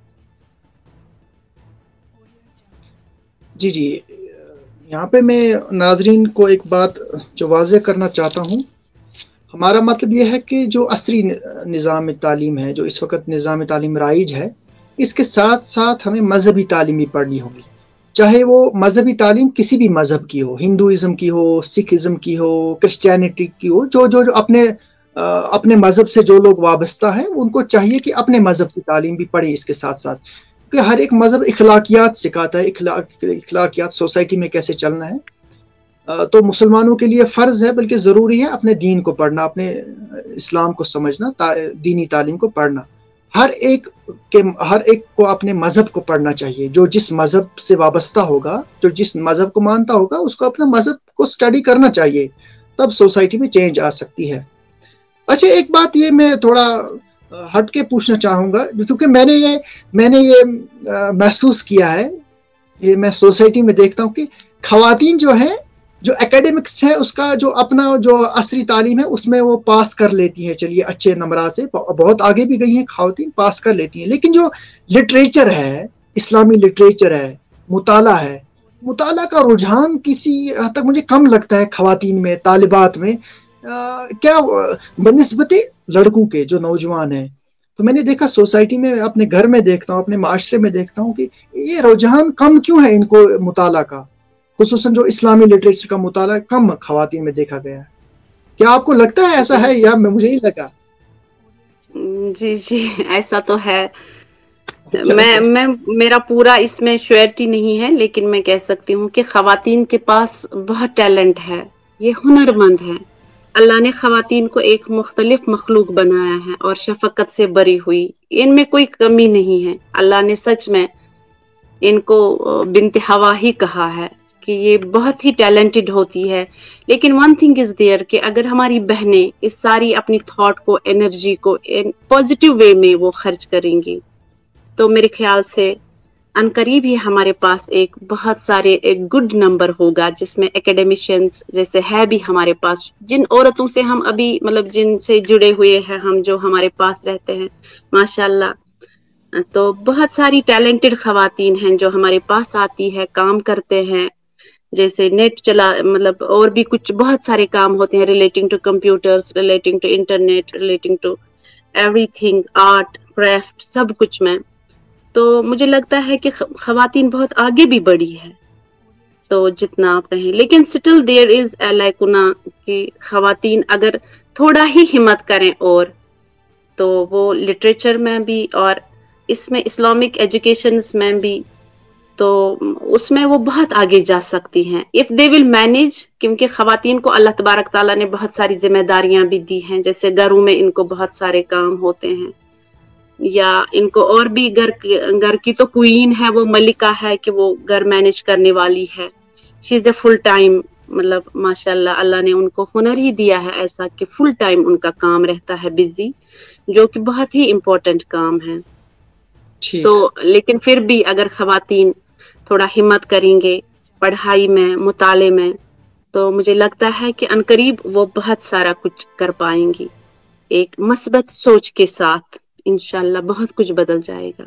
جی جی، یہاں پہ میں ناظرین کو ایک بات جو واضح کرنا چاہتا ہوں. ہمارا مطلب یہ ہے کہ جو عصری نظام تعلیم ہے، جو اس وقت نظام تعلیم رائج ہے، اس کے ساتھ ساتھ ہمیں مذہبی تعلیم بھی پڑھنی ہوگی. چاہے وہ مذہبی تعلیم کسی بھی مذہب کی ہو، ہندوازم کی ہو، سکھ ازم کی ہو، کرسچینٹی کی ہو، جو اپنے مذہب سے جو لوگ وابستہ ہیں، ان کو چاہیے کہ اپنے مذہب کی تعلیم بھی پڑھیں اس کے ساتھ ساتھ. کیونکہ ہر ایک مذہب اخلاقیات سکھاتا ہے، اخلاقیات سوسائٹی میں کیسے چلنا ہے. تو مسلمانوں کے لیے فرض ہے، بلکہ ضروری ہے اپنے دین کو پڑھنا، اپنے اسلام کو سمجھنا، دینی تعلیم کو پڑھنا. ہر ایک کو اپنے مذہب کو پڑھنا چاہیے. جو جس مذہب سے وابستہ ہوگا، جو جس مذہب کو مانتا ہوگا، اس کو اپنا مذہب کو اسٹڈی کرنا چاہیے. تب سوسائٹی میں چینج آ سکتی ہے. اچھا، ایک بات یہ میں تھوڑا ہٹ کے پوچھنا چاہوں گا، کیونکہ میں نے یہ محسوس کیا ہے، یہ میں سوسائٹی میں دیکھتا ہوں کہ خواتین جو ہیں، جو اکیڈمکس ہے اس کا جو اپنا جو عصری تعلیم ہے اس میں وہ پاس کر لیتی ہیں، چلیے اچھے نمبرات سے بہت آگے بھی گئی ہیں خواتین، پاس کر لیتی ہیں. لیکن جو لٹریچر ہے، اسلامی لٹریچر ہے، مطالعہ کا رجحان کسی حد تک مجھے کم لگتا ہے خواتین میں، طالبات میں، کیا بنسبت لڑکوں کے جو نوجوان ہیں. تو میں نے دیکھا سوسائٹی میں، اپنے گھر میں دیکھتا ہوں، اپنے معاشرے میں دیکھتا ہوں کہ یہ رجحان کم کیوں ہے ان کو مطالعہ کا، خصوصاً جو اسلامی لٹریچر کا مطالعہ کم خواتین میں دیکھا گیا ہے. کیا آپ کو لگتا ہے ایسا ہے یا مجھے ہی لگا؟ جی جی، ایسا تو ہے. اچھا میں اچھا میں میرا پورا اس میں شیورٹی نہیں ہے، لیکن میں کہہ سکتی ہوں کہ خواتین کے پاس بہت ٹیلنٹ ہے، یہ ہنر مند ہے. اللہ نے خواتین کو ایک مختلف مخلوق بنایا ہے اور شفقت سے بری ہوئی. ان میں کوئی کمی نہیں ہے. اللہ نے سچ میں ان کو بنت ہوا ہی کہا ہے کہ یہ بہت ہی ٹیلنٹڈ ہوتی ہے. لیکن ون تھنگ از دیئر کہ اگر ہماری بہنیں اس ساری اپنی تھاٹ کو، انرجی کو پازیٹیو وے میں وہ خرچ کریں گی، تو میرے خیال سے عنقریب ہی ہمارے پاس ایک بہت سارے ایک گڈ نمبر ہوگا، جس میں اکیڈمیشینز جیسے ہے بھی ہمارے پاس، جن عورتوں سے ہم ابھی مطلب جن سے جڑے ہوئے ہیں ہم، جو ہمارے پاس رہتے ہیں ماشاء اللہ. تو بہت ساری ٹیلنٹڈ خواتین ہیں جو ہمارے پاس آتی ہے، کام کرتے ہیں، جیسے نیٹ چلا، مطلب اور بھی کچھ بہت سارے کام ہوتے ہیں relating to computers, relating to internet, relating to everything, art craft, سب کچھ میں. تو مجھے لگتا ہے کہ خواتین بہت آگے بھی بڑھی ہے، تو جتنا آپ کہیں. لیکن اسٹل دیر از لائکنا کہ خواتین اگر تھوڑا ہی ہمت کریں اور تو وہ لٹریچر میں بھی اور اس میں اسلامک ایجوکیشنز میں بھی، تو اس میں وہ بہت آگے جا سکتی ہیں اف دے ول مینیج. کیونکہ خواتین کو اللہ تبارک تعالیٰ نے بہت ساری ذمہ داریاں بھی دی ہیں، جیسے گھروں میں ان کو بہت سارے کام ہوتے ہیں، یا ان کو اور بھی گھر کی تو کوئین ہے، وہ ملکہ ہے کہ وہ گھر مینیج کرنے والی ہے. شی از اے فل ٹائم، مطلب ماشاء اللہ اللہ نے ان کو ہنر ہی دیا ہے ایسا کہ فل ٹائم ان کا کام رہتا ہے بزی، جو کہ بہت ہی امپورٹنٹ کام ہے. تو ٹھیک. لیکن پھر بھی اگر خواتین تھوڑا ہمت کریں گے پڑھائی میں، مطالعے میں، تو مجھے لگتا ہے کہ عنقریب وہ بہت سارا کچھ کر پائیں گی. ایک مثبت سوچ کے ساتھ انشاءاللہ بہت کچھ بدل جائے گا.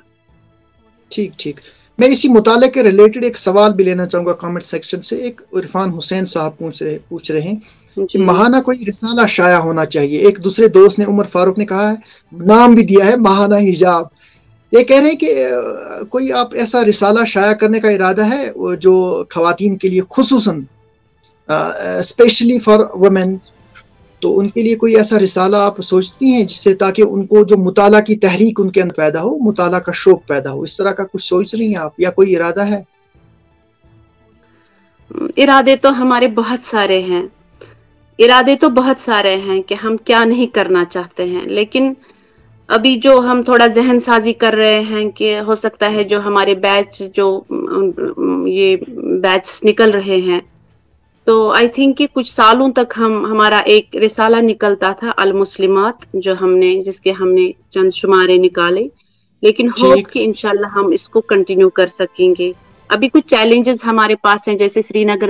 ٹھیک. میں اسی مطالعے کے ریلیٹڈ ایک سوال بھی لینا چاہوں گا کامنٹ سیکشن سے. ایک عرفان حسین صاحب پوچھ رہے ہیں کہ جی ماہانہ کوئی رسالہ شائع ہونا چاہیے. ایک دوسرے دوست نے، عمر فاروق نے کہا ہے، نام بھی دیا ہے ماہانہ حجاب. یہ کہہ رہے ہیں کہ کوئی آپ ایسا رسالہ شائع کرنے کا ارادہ ہے جو خواتین کے لیے، خصوصاً اسپیشلی فار وومین، تو ان کے لیے کوئی ایسا رسالہ آپ سوچتی ہیں جس سے تاکہ ان کو جو مطالعہ کی تحریک ان کے اندر پیدا ہو، مطالعہ کا شوق پیدا ہو، اس طرح کا کچھ سوچ رہی ہیں آپ، یا کوئی ارادہ ہے؟ ارادے تو ہمارے بہت سارے ہیں، کہ ہم کیا نہیں کرنا چاہتے ہیں. لیکن ابھی جو ہم تھوڑا ذہن سازی کر رہے ہیں کہ ہو سکتا ہے جو ہمارے بیچ، جو یہ بیچ نکل رہے ہیں، تو آئی تھنک کہ کچھ سالوں تک ہمارا ایک رسالہ نکلتا تھا المسلمات، جس کے ہم نے چند شمارے نکالے. لیکن ہوپ ٹھیک. کہ انشاءاللہ ہم اس کو کنٹینیو کر سکیں گے. ابھی کچھ چیلنجز ہمارے پاس ہیں، جیسے سری نگر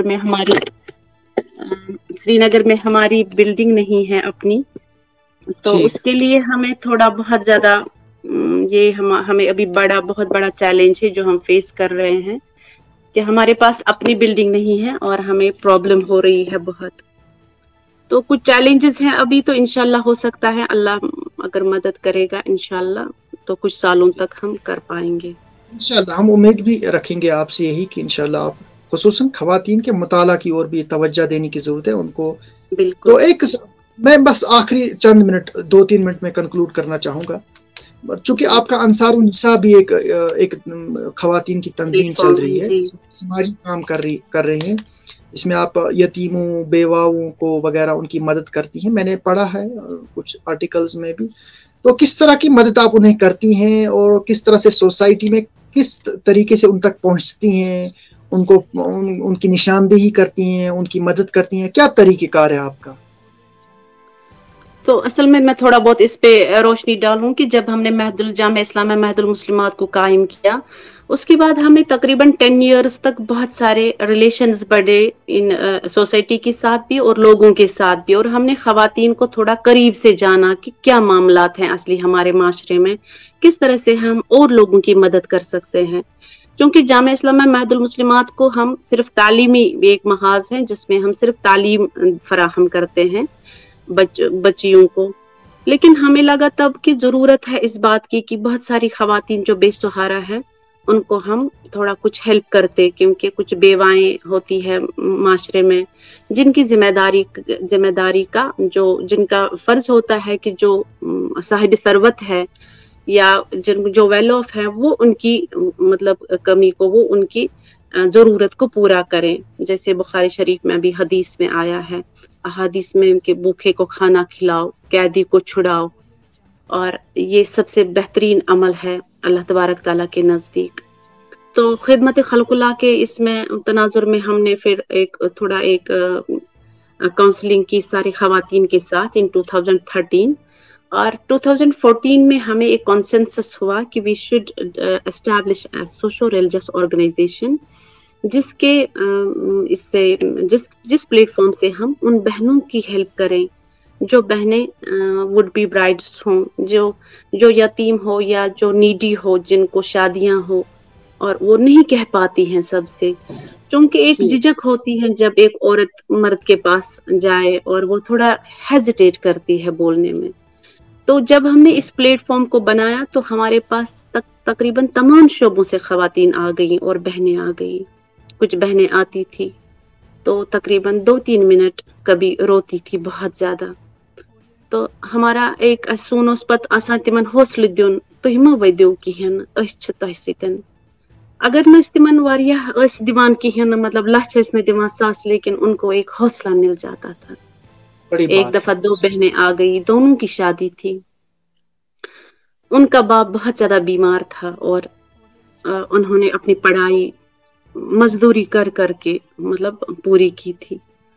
میں ہماری بلڈنگ نہیں ہے اپنی، تو ٹھیک. اس کے لیے ہمیں تھوڑا بہت زیادہ ہمیں ابھی بہت بڑا چیلنج ہے جو ہم فیس کر رہے ہیں، کہ ہمارے پاس اپنی بلڈنگ نہیں ہے اور ہمیں پرابلم ہو رہی ہے بہت. تو کچھ چیلنجز ہیں ابھی، تو انشاءاللہ ہو سکتا ہے اللہ اگر مدد کرے گا انشاءاللہ تو کچھ سالوں تک ہم کر پائیں گے. انشاءاللہ ہم امید بھی رکھیں گے آپ سے یہی کہ انشاءاللہ آپ خصوصاً خواتین کے مطالعہ کی اور بھی توجہ دینے کی ضرورت ہے ان کو. بالکل. تو میں بس آخری چند منٹ، 2-3 منٹ میں کنکلوڈ کرنا چاہوں گا. چونکہ آپ کا انصار النساء بھی ایک خواتین کی تنظیم چل رہی ہے، جی سماجی کام کر رہے ہیں. اس میں آپ یتیموں بیواؤں کو وغیرہ ان کی مدد کرتی ہیں، میں نے پڑھا ہے کچھ آرٹیکلز میں بھی. تو کس طرح کی مدد آپ انہیں کرتی ہیں اور کس طرح سے سوسائٹی میں کس طریقے سے ان تک پہنچتی ہیں، ان کو ان کی نشاندہی کرتی ہیں، ان کی مدد کرتی ہیں، کیا طریقہ کار ہے آپ کا؟ تو اصل میں تھوڑا بہت اس پہ روشنی ڈالوں کہ جب ہم نے جامعہ اسلامیہ مہد المسلمات کو قائم کیا، اس کے بعد ہمیں تقریباً 10 ایئرز تک بہت سارے ریلیشنز بڑھے ان سوسائٹی کے ساتھ بھی اور لوگوں کے ساتھ بھی، اور ہم نے خواتین کو تھوڑا قریب سے جانا کہ کیا معاملات ہیں اصلی ہمارے معاشرے میں، کس طرح سے ہم اور لوگوں کی مدد کر سکتے ہیں. چونکہ جامعہ اسلامیہ مہد المسلمات کو ہم صرف تعلیمی ایک محاذ ہیں جس میں ہم صرف تعلیم فراہم کرتے ہیں بچیوں کو، لیکن ہمیں لگا تب کہ ضرورت ہے اس بات کی کہ بہت ساری خواتین جو بے سہارا ہیں ان کو ہم تھوڑا کچھ ہیلپ کرتے، کیونکہ کچھ بیوائیں ہوتی ہے معاشرے میں جن کی ذمہ داری کا جن کا فرض ہوتا ہے کہ جو صاحب ثروت ہے یا جو ویل آف ہے وہ ان کی مطلب کمی کو، وہ ان کی ضرورت کو پورا کریں. جیسے بخاری شریف میں بھی حدیث میں آیا ہے، احادیث میں کہ بھوکے کو کھانا کھلاؤ، قیدی کو چھڑاؤ، اور یہ سب سے بہترین عمل ہے اللہ تبارک تعالیٰ کے نزدیک. تو خدمت خلق اللہ کے اس میں تناظر میں ہم نے پھر ایک کاؤنسلنگ کی ساری خواتین کے ساتھ ان 2013، اور 2014 میں ہمیں ایک کانسنسس ہوا کہ we should establish a socio religious organization, جس پلیٹ فارم سے ہم ان بہنوں کی ہیلپ کریں جو بہنیں وڈ بی برائڈس ہوں، جو یتیم ہو یا جو نیڈی ہو، جن کو شادیاں ہو اور وہ نہیں کہہ پاتی ہیں سب سے، چونکہ ایک جھجک ہوتی ہے جب ایک عورت مرد کے پاس جائے اور وہ تھوڑا ہیزیٹیٹ کرتی ہے بولنے میں. تو جب ہم نے اس پلیٹ فارم کو بنایا تو ہمارے پاس تقریباً تمام شعبوں سے خواتین آ گئیں اور بہنیں آ گئیں. کچھ بہنیں آتی تھی تو تقریباً 2-3 منٹ کبھی روتی تھی بہت زیادہ، تو ہمارا ایک سون اس پت آسان تمن حوصلہ دیون تُہۍ مہ ؤدِو کِہیٖنۍ، أسۍ چھِ تۄہہِ سۭتۍ. اگر نہ تمن واریاہ دِوان کِہیٖنۍ، مطلب لچھ ٲسۍ نہٕ دِوان ساس، لیکن ان کو ایک حوصلہ مل جاتا تھا. بڑی ایک بات ہے. دفعہ 2 بہنیں آ گئی، دونوں کی شادی تھی، ان کا باپ بہت زیادہ بیمار تھا اور انہوں نے اپنی پڑھائی مزدوری کر کے مطلب پوری کی تھی.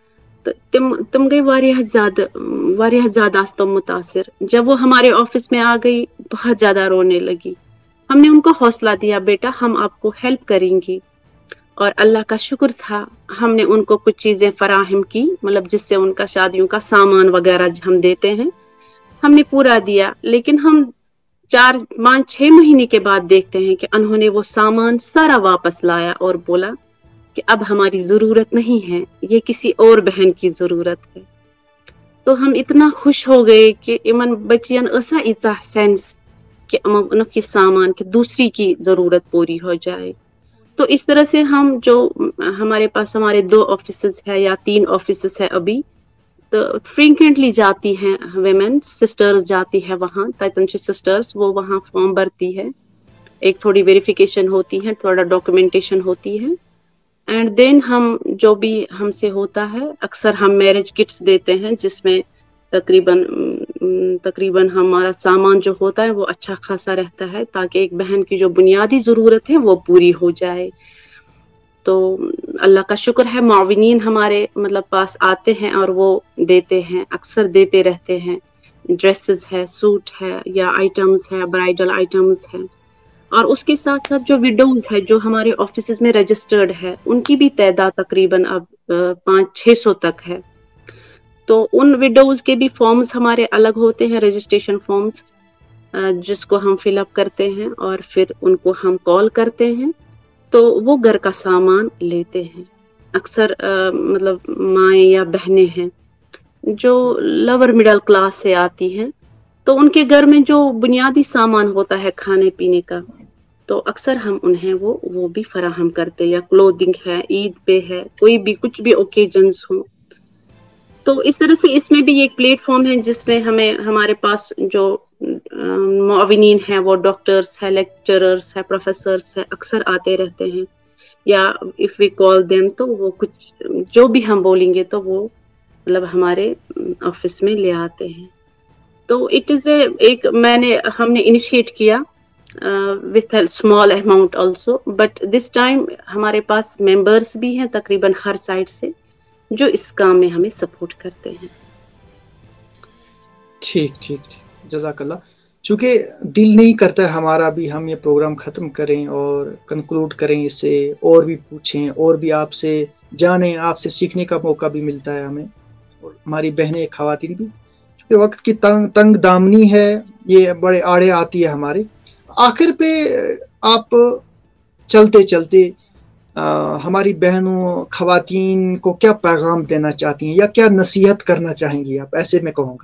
تم گئی واریاہ زیادہ آستوں متاثر. جب وہ ہمارے آفس میں آ گئی بہت زیادہ رونے لگی. ہم نے ان کو حوصلہ دیا، بیٹا ہم آپ کو ہیلپ کریں گی، اور اللہ کا شکر تھا ہم نے ان کو کچھ چیزیں فراہم کی، مطلب جس سے ان کا شادیوں کا سامان وغیرہ ہم دیتے ہیں ہم نے پورا دیا. لیکن ہم 4-5-6 مہینے کے بعد دیکھتے ہیں کہ انہوں نے وہ سامان سارا واپس لایا اور بولا کہ اب ہماری ضرورت نہیں ہے، یہ کسی اور بہن کی ضرورت ہے. تو ہم اتنا خوش ہو گئے کہ امن بچین ایسا ایچا سینس کہ انک یہ سامان کہ دوسری کی ضرورت پوری ہو جائے. تو اس طرح سے ہم جو ہمارے پاس ہمارے 2 آفیسز ہے یا 3 آفیسز ہے ابھی، تو فریکوینٹلی جاتی ہیں ویمن سسٹرز جاتی ہے وہاں، تتن سسٹرز وہ وہاں فارم بھرتی ہے، ایک تھوڑی ویریفیکیشن ہوتی ہے، تھوڑا ڈاکومنٹیشن ہوتی ہے، اینڈ دین ہم جو بھی ہم سے ہوتا ہے اکثر ہم میرج کٹس دیتے ہیں جس میں تقریباً ہمارا سامان جو ہوتا ہے وہ اچھا خاصا رہتا ہے تاکہ ایک بہن کی جو بنیادی ضرورت ہے وہ پوری ہو جائے. تو اللہ کا شکر ہے معاونین ہمارے مطلب پاس آتے ہیں اور وہ دیتے ہیں، اکثر دیتے رہتے ہیں. ڈریسز ہے، سوٹ ہے یا آئٹمز ہے، برائڈل آئٹمز ہے. اور اس کے ساتھ ساتھ جو وڈوز ہے جو ہمارے آفیسز میں رجسٹرڈ ہے ان کی بھی تعداد تقریباً اب 500-600 تک ہے. تو ان وڈوز کے بھی فارمز ہمارے الگ ہوتے ہیں، رجسٹریشن فارمز، جس کو ہم فل اپ کرتے ہیں اور پھر ان کو ہم کال کرتے ہیں تو وہ گھر کا سامان لیتے ہیں. اکثر مطلب مائیں یا بہنیں ہیں جو لور مڈل کلاس سے آتی ہیں، تو ان کے گھر میں جو بنیادی سامان ہوتا ہے کھانے پینے کا تو اکثر ہم انہیں وہ بھی فراہم کرتے، یا کلودنگ ہے، عید پہ ہے، کوئی بھی کچھ بھی اوکیجنز ہوں. تو اس طرح سے اس میں بھی ایک پلیٹ فارم ہے جس میں ہمارے پاس جو معاونین ہیں وہ ڈاکٹرز ہے، لیکچررز ہے، پروفیسرز ہے، اکثر آتے رہتے ہیں. یا if we call them تو وہ کچھ جو بھی ہم بولیں گے تو وہ مطلب ہمارے آفس میں لے آتے ہیں. تو اٹ از ایک ہم نے انیشیٹ کیا with a small amount also, but this time ہمارے پاس ممبرس بھی ہیں تقریباً ہر سائڈ سے جو اس کام میں ہمیں سپورٹ کرتے ہیں. ٹھیک جزاک اللہ. چونکہ دل نہیں کرتا ہے ہمارا بھی ہم یہ پروگرام ختم کریں اور کنکلوڈ کریں اسے، اور بھی پوچھیں اور بھی آپ سے جانیں، آپ سے سیکھنے کا موقع بھی ملتا ہے ہمیں اور ہماری بہنیں خواتین بھی. چونکہ وقت کی تنگ دامنی ہے، یہ بڑے آڑے آتی ہے ہمارے. آخر پہ آپ چلتے چلتے ہماری بہنوں خواتین کو کیا پیغام دینا چاہتی ہیں یا کیا نصیحت کرنا چاہیں گی آپ؟ ایسے میں کہوں گا.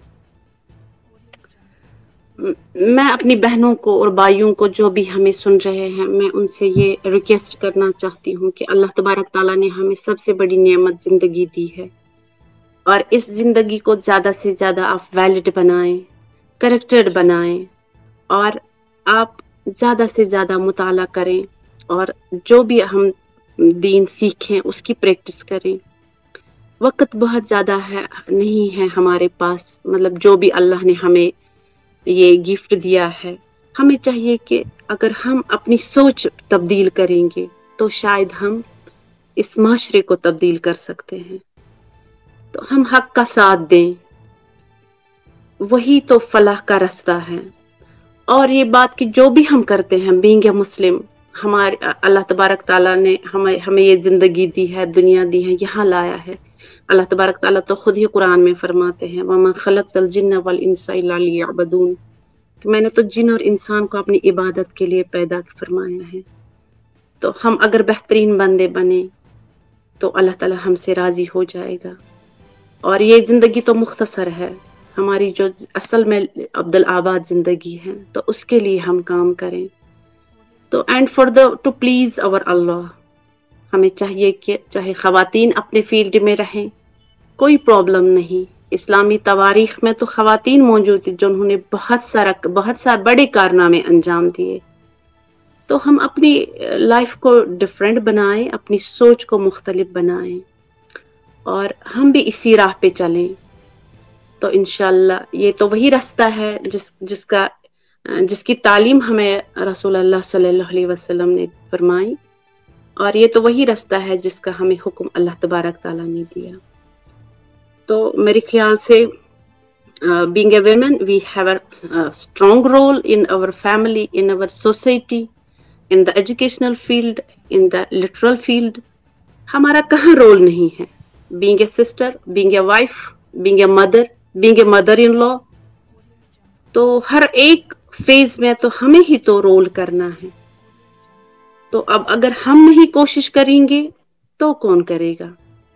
میں اپنی بہنوں کو اور بھائیوں کو جو بھی ہمیں سن رہے ہیں، میں ان سے یہ ریکویسٹ کرنا چاہتی ہوں کہ اللہ تبارک تعالیٰ نے ہمیں سب سے بڑی نعمت زندگی دی ہے، اور اس زندگی کو زیادہ سے زیادہ آپ ویلڈ بنائیں، کریکٹرڈ بنائیں، اور آپ زیادہ سے زیادہ مطالعہ کریں اور جو بھی ہم دین سیکھیں اس کی پریکٹس کریں. وقت بہت زیادہ نہیں ہے ہمارے پاس، مطلب جو بھی اللہ نے ہمیں یہ گفٹ دیا ہے، ہمیں چاہیے کہ اگر ہم اپنی سوچ تبدیل کریں گے تو شاید ہم اس معاشرے کو تبدیل کر سکتے ہیں. تو ہم حق کا ساتھ دیں، وہی تو فلاح کا رستہ ہے. اور یہ بات کہ جو بھی ہم کرتے ہیں بینگ اے مسلم، ہمارے اللہ تبارک تعالیٰ نے ہمیں یہ زندگی دی ہے، دنیا دی ہے، یہاں لایا ہے. اللہ تبارک تعالیٰ تو خود ہی قرآن میں فرماتے ہیں وَمَا خَلَقْتَ الْجِنَّ وَالْإِنسَ إِلَّا لِيَعْبُدُونِ، کہ میں نے تو جن اور انسان کو اپنی عبادت کے لیے پیدا فرمایا ہے. تو ہم اگر بہترین بندے بنے تو اللہ تعالیٰ ہم سے راضی ہو جائے گا. اور یہ زندگی تو مختصر ہے، ہماری جو اصل میں عبدالآباد زندگی ہے، تو اس کے لیے ہم کام کریں. تو اینڈ ٹو پلیز اور اللہ، ہمیں چاہیے کہ چاہے خواتین اپنے فیلڈ میں رہیں، کوئی پرابلم نہیں. اسلامی تواریخ میں تو خواتین موجود تھی جنہوں نے بہت سارے بڑے کارنامے انجام دیے. تو ہم اپنی لائف کو ڈفرینٹ بنائیں، اپنی سوچ کو مختلف بنائیں، اور ہم بھی اسی راہ پہ چلیں. تو انشاءاللہ یہ تو وہی رستہ ہے جس کی تعلیم ہمیں رسول اللہ صلی اللہ علیہ وسلم نے فرمائی، اور یہ تو وہی رستہ ہے جس کا ہمیں حکم اللہ تبارک تعالیٰ نے دیا. تو میرے خیال سے being a woman, we have a strong role in our family, in our society, in the educational field, in the literal field. ہمارا کہاں رول نہیں ہے؟ being a sister, being a wife, being a mother, being a mother-in-law. تو ہر ایک phase میں تو ہمیں ہی تو رول کرنا ہے. تو اب اگر ہم نہیں کوشش کریں گے تو کون کرے گا؟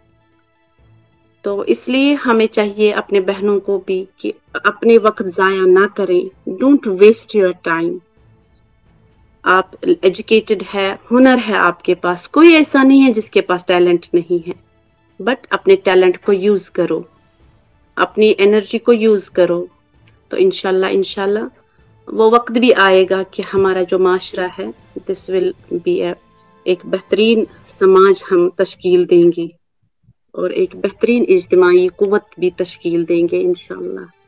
تو اس لیے ہمیں چاہیے اپنے بہنوں کو بھی کہ اپنے وقت ضائع نہ کریں. Don't waste your time. آپ ایجوکیٹڈ ہے، ہنر ہے آپ کے پاس، کوئی ایسا نہیں ہے جس کے پاس ٹیلنٹ نہیں ہے، بٹ اپنے ٹیلنٹ کو یوز کرو، اپنی انرجی کو یوز کرو. تو انشاءاللہ وہ وقت بھی آئے گا کہ ہمارا جو معاشرہ ہے دس ول بی ایک بہترین سماج ہم تشکیل دیں گے، اور ایک بہترین اجتماعی قوت بھی تشکیل دیں گے انشاءاللہ.